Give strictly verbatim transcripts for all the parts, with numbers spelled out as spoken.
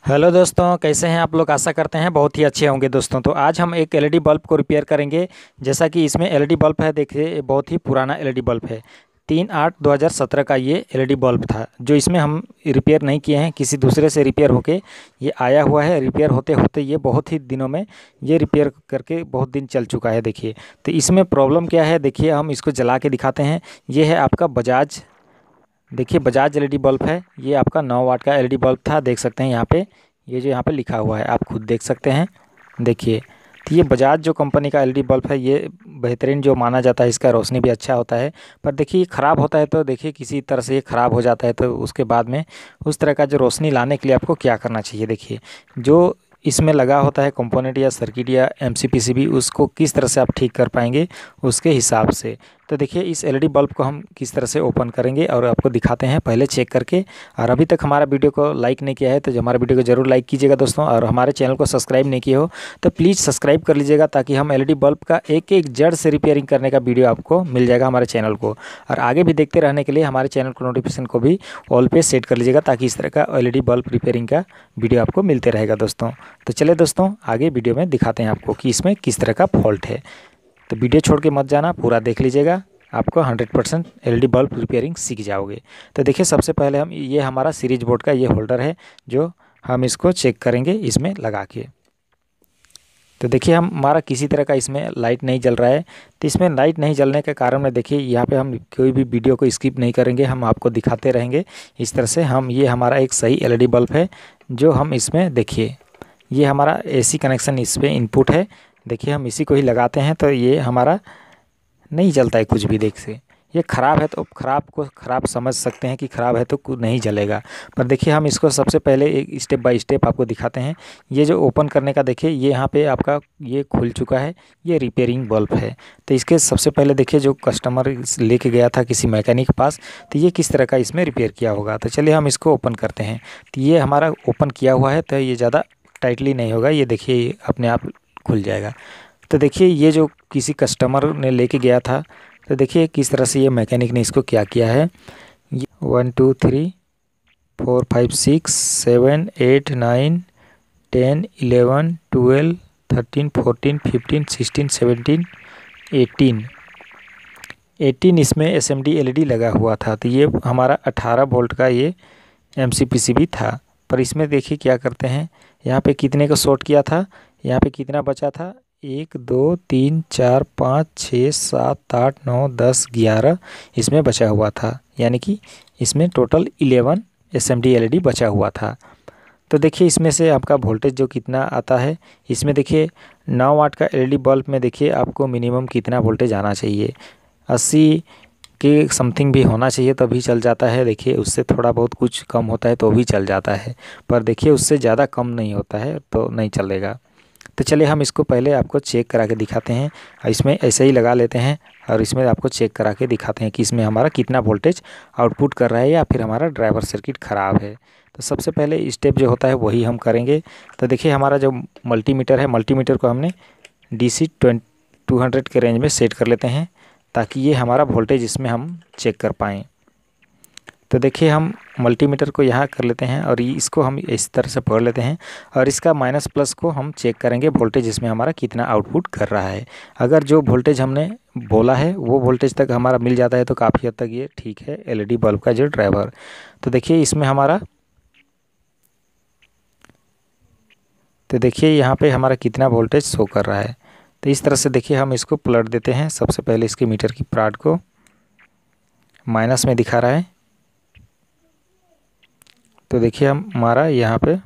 Hello दोस्तों, कैसे हैं आप लोग। आशा करते हैं बहुत ही अच्छे होंगे दोस्तों। तो आज हम एक एलईडी बल्ब को रिपेयर करेंगे। जैसा कि इसमें एलईडी बल्ब है, देखिए ये बहुत ही पुराना एलईडी बल्ब है। तीन आठ दो हज़ार सत्रह का ये एलईडी बल्ब था, जो इसमें हम रिपेयर नहीं किए हैं, किसी दूसरे से रिपेयर होके ये आया हुआ है। रिपेयर होते होते ये बहुत ही दिनों में ये रिपेयर करके बहुत दिन चल चुका है। देखिए तो इसमें प्रॉब्लम क्या है, देखिए हम इसको जला के दिखाते हैं। ये है आपका बजाज, देखिए बजाज एलईडी बल्ब है। ये आपका नौ वाट का एलईडी बल्ब था, देख सकते हैं यहाँ पे, ये जो यहाँ पे लिखा हुआ है आप खुद देख सकते हैं। देखिए तो ये बजाज जो कंपनी का एलईडी बल्ब है, ये बेहतरीन जो माना जाता है, इसका रोशनी भी अच्छा होता है। पर देखिए ख़राब होता है तो देखिए किसी तरह से ये ख़राब हो जाता है, तो उसके बाद में उस तरह का जो रोशनी लाने के लिए आपको क्या करना चाहिए। देखिए जो इसमें लगा होता है कंपोनेंट या सर्किट या एमसीपीसीबी, उसको किस तरह से आप ठीक कर पाएंगे उसके हिसाब से। तो देखिए इस एलईडी बल्ब को हम किस तरह से ओपन करेंगे और आपको दिखाते हैं पहले चेक करके। और अभी तक हमारा वीडियो को लाइक नहीं किया है तो हमारे वीडियो को ज़रूर लाइक कीजिएगा दोस्तों। और हमारे चैनल को सब्सक्राइब नहीं किए हो तो प्लीज़ सब्सक्राइब कर लीजिएगा, ताकि हम एलईडी बल्ब का एक एक जड़ से रिपेयरिंग करने का वीडियो आपको मिल जाएगा हमारे चैनल को। और आगे भी देखते रहने के लिए हमारे चैनल को नोटिफिकेशन को भी ऑल पे सेट कर लीजिएगा, ताकि इस तरह का एलईडी बल्ब रिपेयरिंग का वीडियो आपको मिलते रहेगा दोस्तों। तो चलिए दोस्तों आगे वीडियो में दिखाते हैं आपको कि इसमें किस तरह का फॉल्ट है। तो वीडियो छोड़ के मत जाना, पूरा देख लीजिएगा, आपको hundred percent LED bulb repairing सीख जाओगे। तो देखिए सबसे पहले हम, ये हमारा सीरीज बोर्ड का ये होल्डर है, जो हम इसको चेक करेंगे इसमें लगा के। तो देखिए हम हमारा किसी तरह का इसमें लाइट नहीं जल रहा है। तो इसमें लाइट नहीं जलने के कारण में देखिए यहाँ पे हम कोई भी वीडियो को स्किप नहीं करेंगे, हम आपको दिखाते रहेंगे इस तरह से। हम, ये हमारा एक सही एलईडी बल्ब है जो हम इसमें, देखिए ये हमारा एसी कनेक्शन इस पर इनपुट है। देखिए हम इसी को ही लगाते हैं तो ये हमारा नहीं जलता है कुछ भी। देख से ये ख़राब है तो ख़राब को ख़राब समझ सकते हैं कि ख़राब है तो कुछ नहीं जलेगा। पर देखिए हम इसको सबसे पहले एक स्टेप बाय स्टेप आपको दिखाते हैं। ये जो ओपन करने का, देखिए ये यहाँ पे आपका ये खुल चुका है, ये रिपेयरिंग बल्ब है। तो इसके सबसे पहले देखिए जो कस्टमर लेके गया था किसी मैकेनिक के पास, तो ये किस तरह का इसमें रिपेयर किया होगा। तो चलिए हम इसको ओपन करते हैं। तो ये हमारा ओपन किया हुआ है, तो ये ज़्यादा टाइटली नहीं होगा, ये देखिए अपने आप खुल जाएगा। तो देखिए ये जो किसी कस्टमर ने लेके गया था, तो देखिए किस तरह से ये मैकेनिक ने इसको क्या किया है। ये one two three four five six seven eight nine ten eleven twelve thirteen fourteen fifteen sixteen seventeen eighteen eighteen इसमें S M D L E D लगा हुआ था। तो ये हमारा अठारह वोल्ट का ये M C P C B था। पर इसमें देखिए क्या करते हैं, यहाँ पे कितने को शॉर्ट किया था, यहाँ पे कितना बचा था, एक दो तीन चार पाँच छः सात आठ नौ दस ग्यारह इसमें बचा हुआ था। यानी कि इसमें total eleven S M D L E D बचा हुआ था। तो देखिए इसमें से आपका वोल्टेज जो कितना आता है, इसमें देखिए नौ वाट का एल ई डी बल्ब में देखिए आपको मिनिमम कितना वोल्टेज आना चाहिए, अस्सी के समथिंग भी होना चाहिए तभी चल जाता है। देखिए उससे थोड़ा बहुत कुछ कम होता है तो भी चल जाता है, पर देखिए उससे ज़्यादा कम नहीं होता है तो नहीं चलेगा। तो चलिए हम इसको पहले आपको चेक करा के दिखाते हैं। इसमें ऐसे ही लगा लेते हैं और इसमें आपको चेक करा के दिखाते हैं कि इसमें हमारा कितना वोल्टेज आउटपुट कर रहा है, या फिर हमारा ड्राइवर सर्किट ख़राब है। तो सबसे पहले स्टेप जो होता है वही हम करेंगे। तो देखिए हमारा जो मल्टीमीटर है, मल्टीमीटर को हमने डी सी टू हंड्रेड के रेंज में सेट कर लेते हैं, ताकि ये हमारा वोल्टेज इसमें हम चेक कर पाएँ। तो देखिए हम मल्टीमीटर को यहाँ कर लेते हैं और इसको हम इस तरह से पकड़ लेते हैं, और इसका माइनस प्लस को हम चेक करेंगे वोल्टेज इसमें हमारा कितना आउटपुट कर रहा है। अगर जो वोल्टेज हमने बोला है वो वोल्टेज तक हमारा मिल जाता है तो काफ़ी हद तक ये ठीक है एलईडी बल्ब का जो ड्राइवर। तो देखिए इसमें हमारा, तो देखिए यहाँ पे हमारा कितना वोल्टेज शो कर रहा है। तो इस तरह से देखिए हम इसको पलट देते हैं। सबसे पहले इसके मीटर की प्राट को माइनस में दिखा रहा है, तो देखिए हम हमारा यहाँ पे,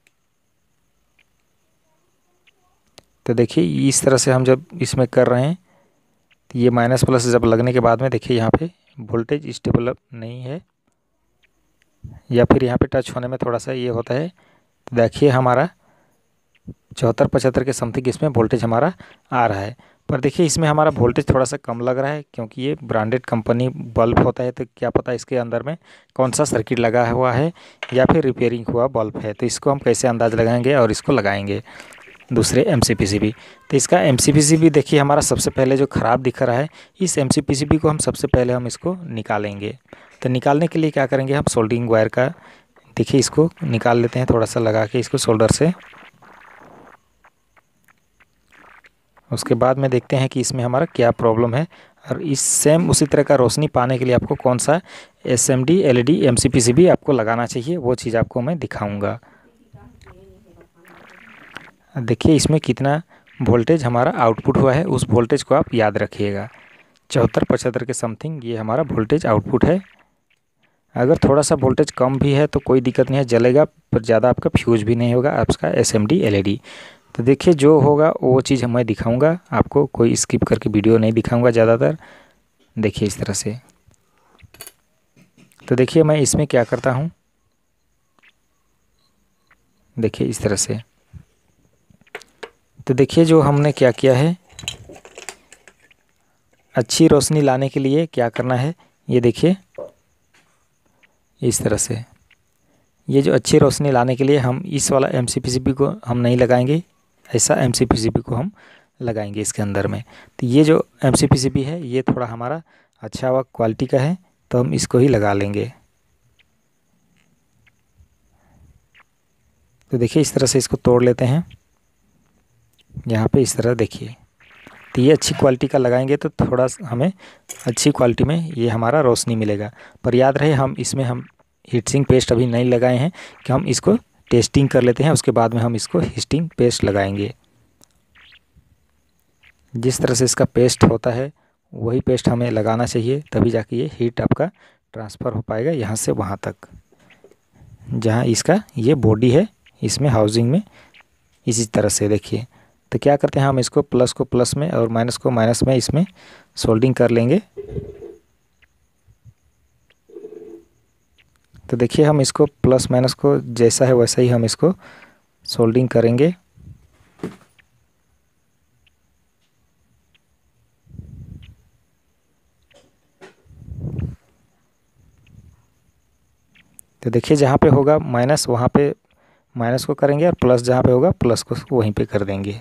तो देखिए इस तरह से हम जब इसमें कर रहे हैं तो ये माइनस प्लस जब लगने के बाद में देखिए यहाँ पे वोल्टेज स्टेबल नहीं है, या फिर यहाँ पे टच होने में थोड़ा सा ये होता है। तो देखिए हमारा चौहत्तर पचहत्तर के समथिंग इसमें वोल्टेज हमारा आ रहा है। पर देखिए इसमें हमारा वोल्टेज थोड़ा सा कम लग रहा है, क्योंकि ये ब्रांडेड कंपनी बल्ब होता है, तो क्या पता इसके अंदर में कौन सा सर्किट लगा हुआ है या फिर रिपेयरिंग हुआ बल्ब है। तो इसको हम कैसे अंदाज़ लगाएंगे और इसको लगाएंगे दूसरे M C P C B. तो इसका M C P C B देखिए हमारा सबसे पहले जो ख़राब दिख रहा है, इस M C P C B को हम सबसे पहले हम इसको निकालेंगे। तो निकालने के लिए क्या करेंगे, हम सोल्डरिंग वायर का देखिए इसको निकाल लेते हैं थोड़ा सा लगा के इसको सोल्डर से। उसके बाद में देखते हैं कि इसमें हमारा क्या प्रॉब्लम है, और इस सेम उसी तरह का रोशनी पाने के लिए आपको कौन सा S M D L E D M C P C B आपको लगाना चाहिए, वो चीज़ आपको मैं दिखाऊंगा। देखिए इसमें कितना वोल्टेज हमारा आउटपुट हुआ है, उस वोल्टेज को आप याद रखिएगा। चौहत्तर पचहत्तर के समथिंग ये हमारा वोल्टेज आउटपुट है। अगर थोड़ा सा वोल्टेज कम भी है तो कोई दिक्कत नहीं है, जलेगा, पर ज़्यादा आपका फ्यूज भी नहीं होगा आपका S M D L E D. तो देखिए जो होगा वो चीज़ मैं दिखाऊंगा आपको, कोई स्किप करके वीडियो नहीं दिखाऊंगा ज़्यादातर। देखिए इस तरह से। तो देखिए मैं इसमें क्या करता हूँ, देखिए इस तरह से। तो देखिए जो हमने क्या किया है, अच्छी रोशनी लाने के लिए क्या करना है, ये देखिए इस तरह से। ये जो अच्छी रोशनी लाने के लिए हम इस वाला M C P C B को हम नहीं लगाएंगे, ऐसा M C P C B को हम लगाएंगे इसके अंदर में। तो ये जो M C P C B है ये थोड़ा हमारा अच्छा व क्वालिटी का है, तो हम इसको ही लगा लेंगे। तो देखिए इस तरह से इसको तोड़ लेते हैं यहाँ पे, इस तरह देखिए। तो ये अच्छी क्वालिटी का लगाएंगे तो थोड़ा हमें अच्छी क्वालिटी में ये हमारा रोशनी मिलेगा। पर याद रहे हम इसमें हम हीटिंग पेस्ट अभी नहीं लगाए हैं, कि हम इसको टेस्टिंग कर लेते हैं, उसके बाद में हम इसको हीटिंग पेस्ट लगाएंगे। जिस तरह से इसका पेस्ट होता है वही पेस्ट हमें लगाना चाहिए, तभी जाके ये हीट आपका ट्रांसफ़र हो पाएगा यहाँ से वहाँ तक, जहाँ इसका ये बॉडी है इसमें हाउसिंग में। इसी तरह से देखिए। तो क्या करते हैं हम इसको प्लस को प्लस में और माइनस को माइनस में इसमें सोल्डिंग कर लेंगे। तो देखिए हम इसको प्लस माइनस को जैसा है वैसा ही हम इसको सोल्डिंग करेंगे। तो देखिए जहाँ पे होगा माइनस वहाँ पे माइनस को करेंगे, और प्लस जहाँ पे होगा प्लस को वहीं पे कर देंगे।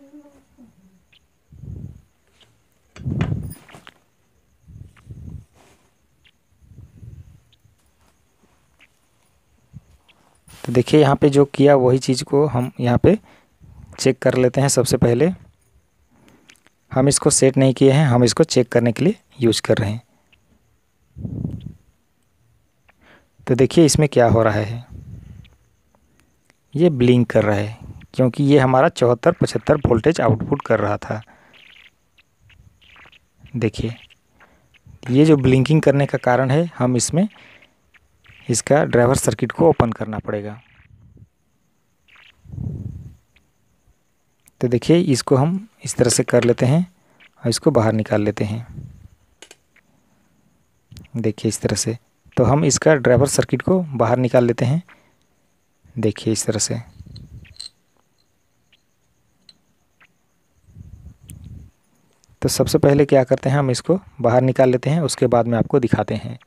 तो देखिए यहाँ पे जो किया वही चीज़ को हम यहाँ पे चेक कर लेते हैं। सबसे पहले हम इसको सेट नहीं किए हैं, हम इसको चेक करने के लिए यूज कर रहे हैं। तो देखिए इसमें क्या हो रहा है, ये ब्लिंक कर रहा है, क्योंकि ये हमारा चौहत्तर पचहत्तर वोल्टेज आउटपुट कर रहा था। देखिए ये जो ब्लिंकिंग करने का कारण है, हम इसमें इसका ड्राइवर सर्किट को ओपन करना पड़ेगा। तो देखिए इसको हम इस तरह से कर लेते हैं और इसको बाहर निकाल लेते हैं। देखिए इस तरह से। तो हम इसका ड्राइवर सर्किट को बाहर निकाल लेते हैं। देखिए इस तरह से। तो सबसे पहले क्या करते हैं, हम इसको बाहर निकाल लेते हैं, उसके बाद में आपको दिखाते हैं।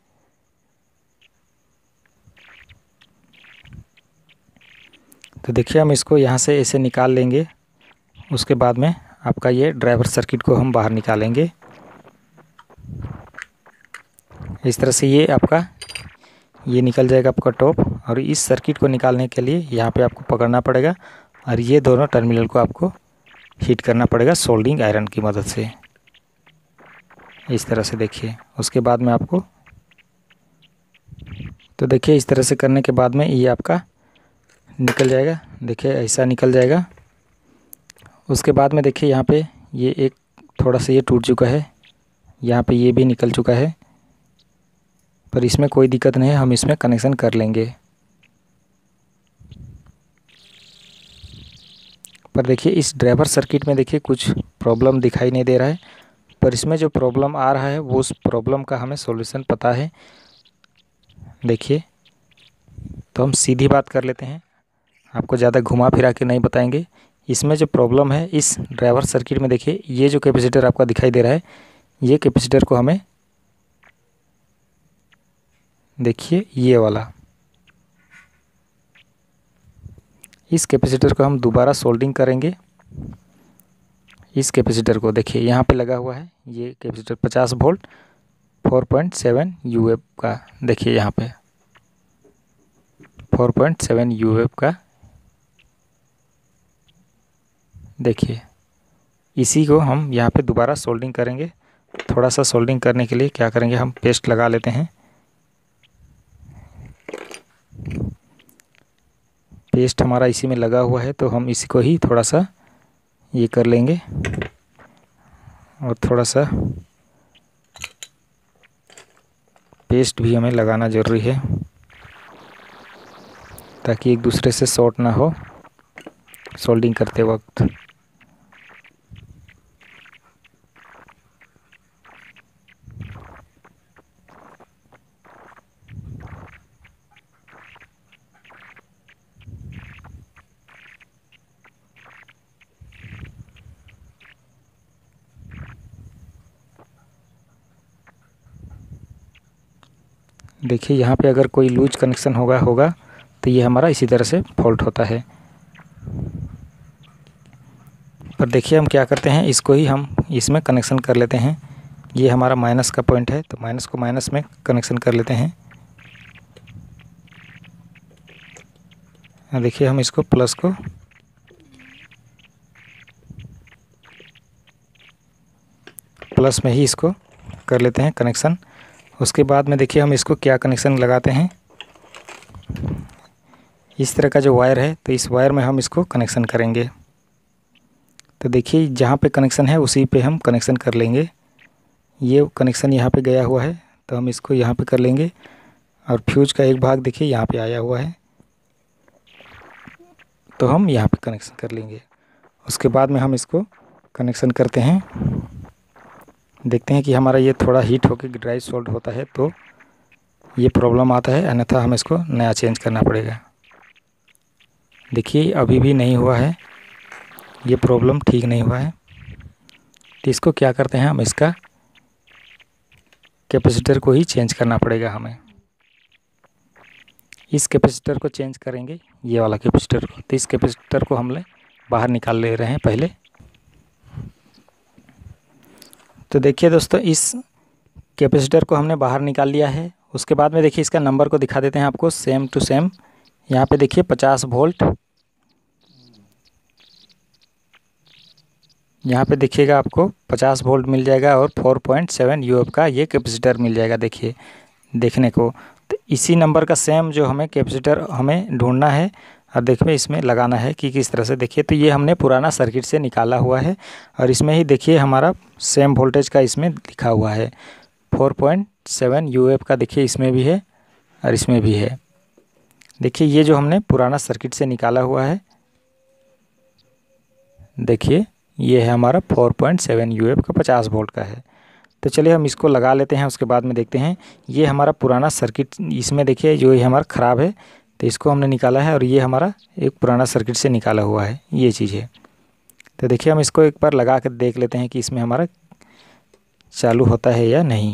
तो देखिए हम इसको यहाँ से ऐसे निकाल लेंगे, उसके बाद में आपका ये ड्राइवर सर्किट को हम बाहर निकालेंगे। इस तरह से ये आपका ये निकल जाएगा आपका टॉप, और इस सर्किट को निकालने के लिए यहाँ पे आपको पकड़ना पड़ेगा, और ये दोनों टर्मिनल को आपको हीट करना पड़ेगा सोल्डिंग आयरन की मदद से। इस तरह से देखिए। उसके बाद में आपको तो देखिए इस तरह से करने के बाद में ये आपका निकल जाएगा। देखिए ऐसा निकल जाएगा। उसके बाद में देखिए यहाँ पे ये एक थोड़ा सा ये टूट चुका है, यहाँ पे ये भी निकल चुका है, पर इसमें कोई दिक्कत नहीं है, हम इसमें कनेक्शन कर लेंगे। पर देखिए इस ड्राइवर सर्किट में देखिए कुछ प्रॉब्लम दिखाई नहीं दे रहा है, पर इसमें जो प्रॉब्लम आ रहा है वो उस प्रॉब्लम का हमें सॉल्यूशन पता है। देखिए तो हम सीधी बात कर लेते हैं, आपको ज़्यादा घुमा फिरा के नहीं बताएंगे। इसमें जो प्रॉब्लम है इस ड्राइवर सर्किट में, देखिए ये जो कैपेसिटर आपका दिखाई दे रहा है, ये कैपेसिटर को हमें देखिए ये वाला इस कैपेसिटर को हम दोबारा सोल्डिंग करेंगे। इस कैपेसिटर को देखिए यहाँ पे लगा हुआ है ये कैपेसिटर पचास वोल्ट चार पॉइंट सात यू ए का, देखिए यहाँ पे। Four point seven U F का। देखिए इसी को हम यहाँ पे दोबारा सोल्डिंग करेंगे। थोड़ा सा सोल्डिंग करने के लिए क्या करेंगे, हम पेस्ट लगा लेते हैं। पेस्ट हमारा इसी में लगा हुआ है, तो हम इसी को ही थोड़ा सा ये कर लेंगे और थोड़ा सा पेस्ट भी हमें लगाना ज़रूरी है ताकि एक दूसरे से शॉर्ट ना हो सोल्डिंग करते वक्त। देखिए यहाँ पे अगर कोई लूज कनेक्शन होगा होगा तो ये हमारा इसी तरह से फॉल्ट होता है। पर देखिए हम क्या करते हैं, इसको ही हम इसमें कनेक्शन कर लेते हैं। ये हमारा माइनस का पॉइंट है, तो माइनस को माइनस में कनेक्शन कर लेते हैं। देखिए हम इसको प्लस को प्लस में ही इसको कर लेते हैं कनेक्शन। उसके बाद में देखिए हम इसको क्या कनेक्शन लगाते हैं, इस तरह का जो वायर है, तो इस वायर में हम इसको कनेक्शन करेंगे। तो देखिए जहाँ पे कनेक्शन है उसी पे हम कनेक्शन कर लेंगे। ये कनेक्शन यहाँ पे गया हुआ है, तो हम इसको यहाँ पे कर लेंगे। और फ्यूज का एक भाग देखिए यहाँ पे आया हुआ है, तो हम यहाँ पे कनेक्शन कर लेंगे। उसके बाद में हम इसको कनेक्शन करते हैं। देखते हैं कि हमारा ये थोड़ा हीट होकर ड्राई सोल्ड होता है तो ये प्रॉब्लम आता है, अन्यथा हम इसको नया चेंज करना पड़ेगा। देखिए अभी भी नहीं हुआ है, ये प्रॉब्लम ठीक नहीं हुआ है। तो इसको क्या करते हैं, हम इसका कैपेसिटर को ही चेंज करना पड़ेगा हमें। इस कैपेसिटर को चेंज करेंगे, ये वाला कैपेसिटर को। तो इस कैपेसिटर को हम ले बाहर निकाल ले रहे हैं पहले। तो देखिए दोस्तों इस कैपेसिटर को हमने बाहर निकाल लिया है। उसके बाद में देखिए इसका नंबर को दिखा देते हैं आपको, सेम टू सेम। यहाँ पे देखिए पचास वोल्ट, यहाँ पे देखिएगा आपको पचास वोल्ट मिल जाएगा और four point seven U F का ये कैपेसिटर मिल जाएगा। देखिए देखने को तो इसी नंबर का सेम जो हमें कैपेसिटर हमें ढूंढना है और देखिए इसमें लगाना है कि किस तरह से। देखिए तो ये हमने पुराना सर्किट से निकाला हुआ है और इसमें ही देखिए हमारा सेम वोल्टेज का इसमें लिखा हुआ है four point seven U F का। देखिए इसमें भी है और इसमें भी है। देखिए ये जो हमने पुराना सर्किट से निकाला हुआ है, देखिए ये है हमारा four point seven U F का पचास वोल्ट का है। तो चलिए हम इसको लगा लेते हैं, उसके बाद में देखते हैं। ये हमारा पुराना सर्किट, इसमें देखिए जो ये हमारा ख़राब है तो इसको हमने निकाला है और ये हमारा एक पुराना सर्किट से निकाला हुआ है, ये चीज़ है। तो देखिए हम इसको एक बार लगा कर देख लेते हैं कि इसमें हमारा चालू होता है या नहीं।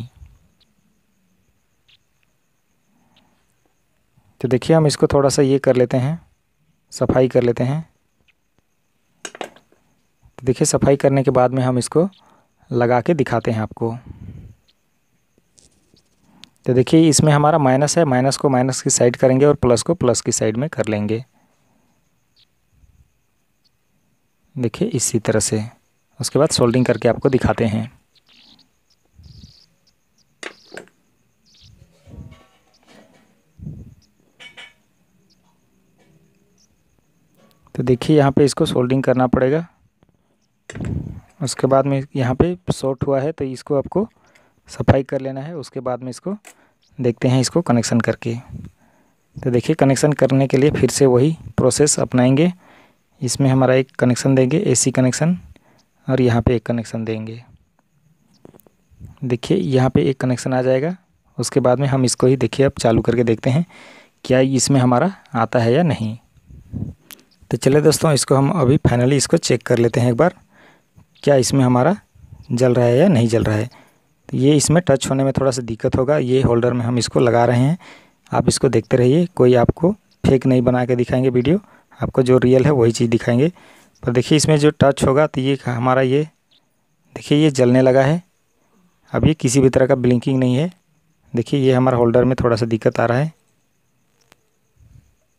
तो देखिए हम इसको थोड़ा सा ये कर लेते हैं, सफाई कर लेते हैं। तो देखिए सफाई करने के बाद में हम इसको लगा के दिखाते हैं आपको। तो देखिए इसमें हमारा माइनस है, माइनस को माइनस की साइड करेंगे और प्लस को प्लस की साइड में कर लेंगे। देखिए इसी तरह से। उसके बाद सोल्डिंग करके आपको दिखाते हैं। तो देखिए यहाँ पे इसको सोल्डिंग करना पड़ेगा। उसके बाद में यहाँ पे शॉर्ट हुआ है तो इसको आपको सफाई कर लेना है। उसके बाद में इसको देखते हैं इसको कनेक्शन करके। तो देखिए कनेक्शन करने के लिए फिर से वही प्रोसेस अपनाएंगे। इसमें हमारा एक कनेक्शन देंगे एसी कनेक्शन और यहाँ पे एक कनेक्शन देंगे। देखिए यहाँ पे एक कनेक्शन आ जाएगा। उसके बाद में हम इसको ही देखिए अब चालू करके देखते हैं क्या इसमें हमारा आता है या नहीं। तो चलिए दोस्तों इसको हम अभी फाइनली इसको चेक कर लेते हैं एक बार, क्या इसमें हमारा जल रहा है या नहीं जल रहा है। तो ये इसमें टच होने में थोड़ा सा दिक्कत होगा। ये होल्डर में हम इसको लगा रहे हैं, आप इसको देखते रहिए। कोई आपको फेक नहीं बना के दिखाएंगे वीडियो, आपको जो रियल है वही चीज़ दिखाएंगे। पर देखिए इसमें जो टच होगा तो ये हमारा ये देखिए ये जलने लगा है। अब ये किसी भी तरह का ब्लिंकिंग नहीं है। देखिए ये हमारा होल्डर में थोड़ा सा दिक्कत आ रहा है।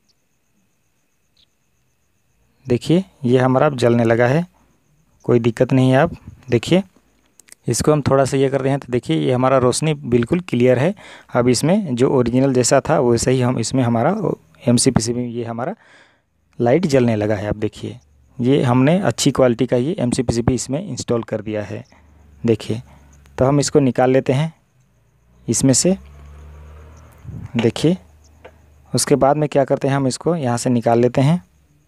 देखिए ये हमारा अब जलने लगा है, कोई दिक्कत नहीं है। आप देखिए इसको हम थोड़ा सा ये कर रहे हैं तो देखिए ये हमारा रोशनी बिल्कुल क्लियर है। अब इसमें जो ओरिजिनल जैसा था वैसे ही हम इसमें हमारा M C P C B में ये हमारा लाइट जलने लगा है। अब देखिए ये हमने अच्छी क्वालिटी का ये M C P C B इसमें इंस्टॉल कर दिया है। देखिए तो हम इसको निकाल लेते हैं इसमें से। देखिए उसके बाद में क्या करते हैं, हम इसको यहाँ से निकाल लेते हैं।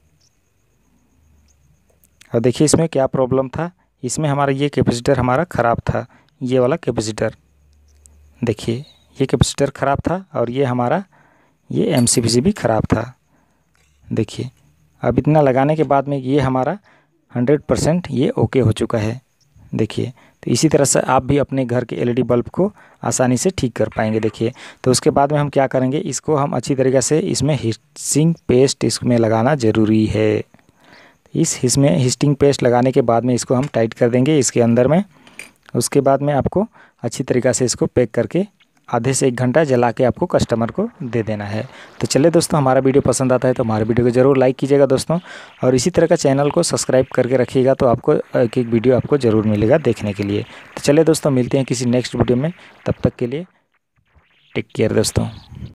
और देखिए इसमें क्या प्रॉब्लम था, इसमें हमारा ये कैपेसिटर हमारा ख़राब था, ये वाला कैपेसिटर। देखिए ये कैपेसिटर ख़राब था और ये हमारा ये M C P C B ख़राब था। देखिए अब इतना लगाने के बाद में ये हमारा हंड्रेड परसेंट ये ओके हो चुका है। देखिए तो इसी तरह से आप भी अपने घर के एलईडी बल्ब को आसानी से ठीक कर पाएंगे। देखिए तो उसके बाद में हम क्या करेंगे, इसको हम अच्छी तरीक़े से इसमें हीटिंग पेस्ट इसमें लगाना ज़रूरी है। इस इसमें हीटिंग पेस्ट लगाने के बाद में इसको हम टाइट कर देंगे इसके अंदर में। उसके बाद में आपको अच्छी तरीक़े से इसको पैक करके आधे से एक घंटा जला के आपको कस्टमर को दे देना है। तो चलिए दोस्तों, हमारा वीडियो पसंद आता है तो हमारे वीडियो को ज़रूर लाइक कीजिएगा दोस्तों, और इसी तरह का चैनल को सब्सक्राइब करके रखिएगा तो आपको एक एक वीडियो आपको ज़रूर मिलेगा देखने के लिए। तो चलिए दोस्तों, मिलते हैं किसी नेक्स्ट वीडियो में, तब तक के लिए टेक केयर दोस्तों।